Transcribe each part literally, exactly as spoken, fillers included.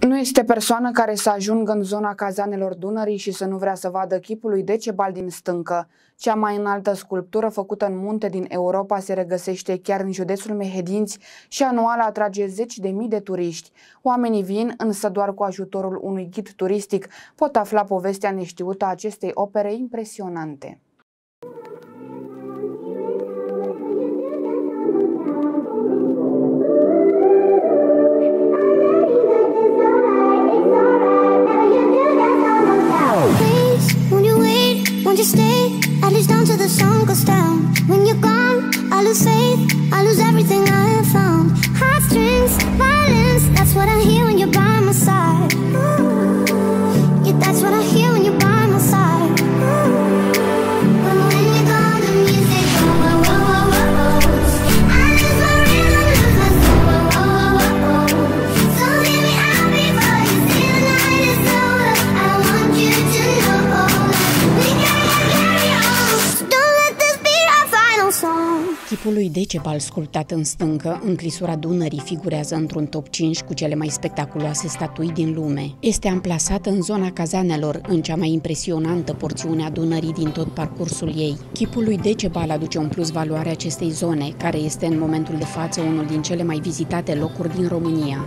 Nu este persoană care să ajungă în zona cazanelor Dunării și să nu vrea să vadă chipul lui Decebal din stâncă. Cea mai înaltă sculptură făcută în munte din Europa se regăsește chiar în județul Mehedinți și anual atrage zeci de mii de turiști. Oamenii vin, însă doar cu ajutorul unui ghid turistic pot afla povestea neștiută a acestei opere impresionante. Won't you stay, at least down till the sun goes down? When you're gone, I lose faith, I lose everything I have found. Heartstrings, violence, that's what I hear when you're by my side. Yeah, that's what I hear when you're by my side. But when you're gone, the music goes, whoa, whoa, whoa, whoa. I lose my rhythm, lose my soul, whoa, whoa, whoa, whoa. So leave me out before you see the night is over. I want you to know we got. Chipul lui Decebal, sculptat în stâncă, în clisura Dunării, figurează într-un top cinci cu cele mai spectaculoase statui din lume. Este amplasată în zona cazanelor, în cea mai impresionantă porțiune a Dunării din tot parcursul ei. Chipul lui Decebal aduce un plus valoare acestei zone, care este în momentul de față unul din cele mai vizitate locuri din România.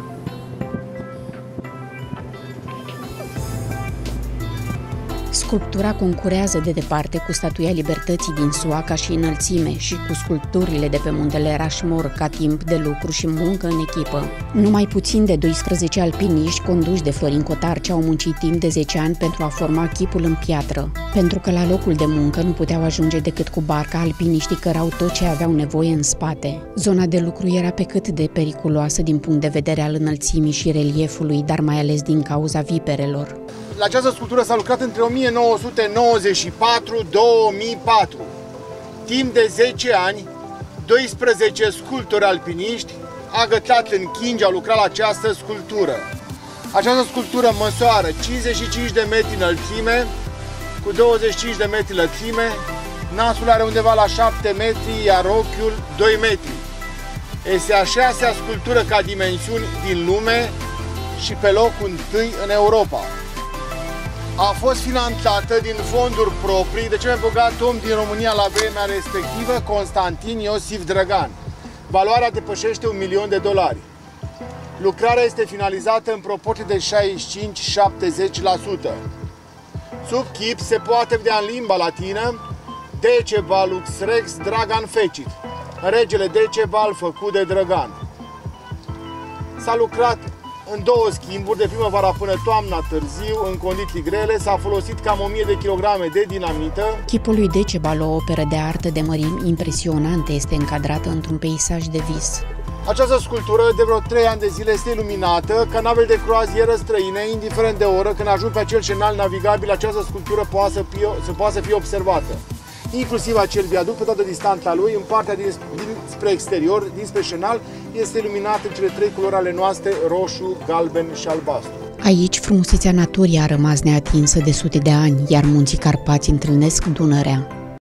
Sculptura concurează de departe cu Statuia Libertății din S U A ca și înălțime și cu sculpturile de pe muntele Rushmore ca timp de lucru și muncă în echipă. Numai puțin de doisprezece alpiniști conduși de Florin Cotarcea au muncit timp de zece ani pentru a forma chipul în piatră. Pentru că la locul de muncă nu puteau ajunge decât cu barca, alpiniștii cărau tot ce aveau nevoie în spate. Zona de lucru era pe cât de periculoasă din punct de vedere al înălțimii și reliefului, dar mai ales din cauza viperelor. La această sculptură s-a lucrat între o mie nouă sute nouăzeci și patru - două mii patru. Timp de zece ani, doisprezece sculptori alpiniști, agătat în chingi, au lucrat la această sculptură. Această sculptură măsoară cincizeci și cinci de metri înălțime, cu douăzeci și cinci de metri lățime, nasul are undeva la șapte metri, iar ochiul doi metri. Este a șasea sculptură ca dimensiuni din lume și pe locul întâi în Europa. A fost finanțată din fonduri proprii de cel mai bogat om din România la vremea respectivă, Constantin Iosif Drăgan. Valoarea depășește un milion de dolari. Lucrarea este finalizată în proporție de șaizeci și cinci - șaptezeci la sută. Sub chip se poate vedea în limba latină Decebal lux rex Dragan fecit, regele Decebal făcut de Drăgan. S-a lucrat în două schimburi, de primăvara până toamna târziu, în condiții grele, s-a folosit cam o mie de kilograme de dinamită. Chipul lui Decebal, o operă de artă de mărimi impresionante, este încadrată într-un peisaj de vis. Această sculptură de vreo trei ani de zile este iluminată ca navele de croazieră străine, indiferent de oră, când ajung pe acel scenal navigabil, această sculptură poate să fie, să poate să fie observată. Inclusiv acel viaduct, pe toată distanța lui, în partea din, din, spre exterior, dinspre scenal, este iluminat în cele trei culori ale noastre, roșu, galben și albastru. Aici, frumusețea naturii a rămas neatinsă de sute de ani, iar munții Carpați întâlnesc Dunărea.